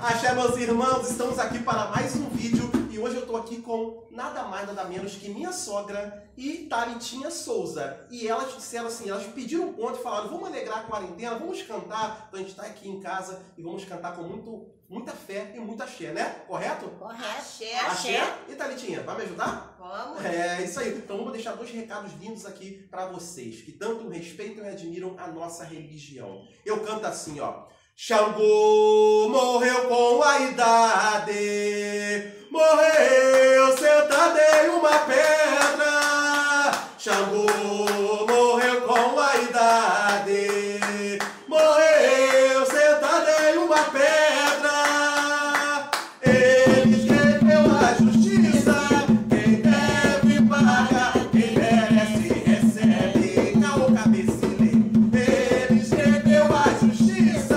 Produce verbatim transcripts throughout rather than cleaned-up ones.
Axé, meus irmãos, estamos aqui para mais um vídeo e hoje eu tô aqui com nada mais, nada menos que minha sogra e Thalitinha Souza. E elas disseram assim, elas pediram um ponto e falaram, vamos alegrar a quarentena, vamos cantar, então a gente está aqui em casa e vamos cantar com muito, muita fé e muita axé, né? Correto? Correto. Axé. Axé. E Thalitinha, vai me ajudar? Vamos. É isso aí. Então vamos deixar dois recados lindos aqui para vocês, que tanto respeitam e admiram a nossa religião. Eu canto assim, ó. Xangô morreu com a idade, morreu sentado em uma pedra. Xangô morreu com a idade, morreu sentado em uma pedra. Ele escreveu a justiça, quem deve pagar, quem merece recebe. Caô, cabecilha. Ele escreveu a justiça,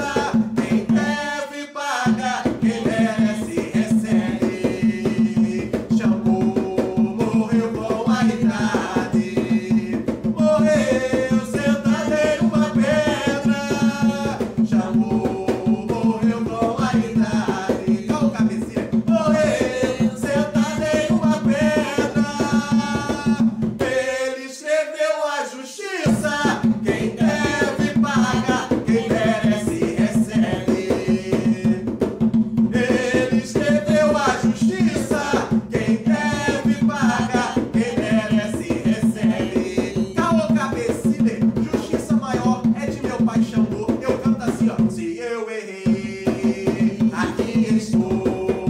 quem merece recebe. Xangô morreu com a idade, morreu sentado em uma pedra. Xangô morreu com a idade, calma, cabecinha. Morreu sentado em uma pedra. Ele escreveu a justiça, quem deve pagar, quem merece recebe. Ele escreveu a justiça, quem deve pagar, quem merece recebe. Caô, cabecilha, justiça maior é de meu pai Xangô. Eu canto assim, ó. Se eu errei, aqui estou,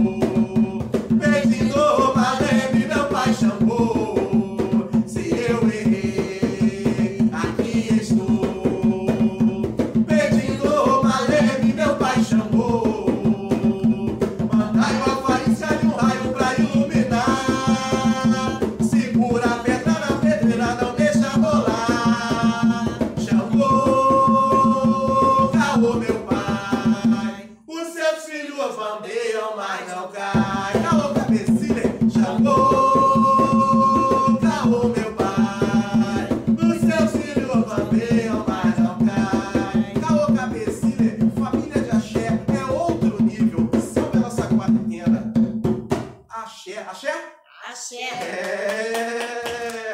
pedindo maleme meu pai Xangô. Se eu errei, aqui estou, pedindo maleme meu pai Xangô. Mandai uma faísca de um raio pra iluminar. Segura a pedra na pedreira, não deixa rolar. Xangô, caô, meu pai. Os seus filhos bandeiam, mas não cai. Caô, cabecilha. Xangô, caô, meu pai. Os seus filhos bandeiam, mas não cai. Caô, cabecilha. Família de axé é outro nível. Salve a nossa quarentena. Axé, axé? Axé. É.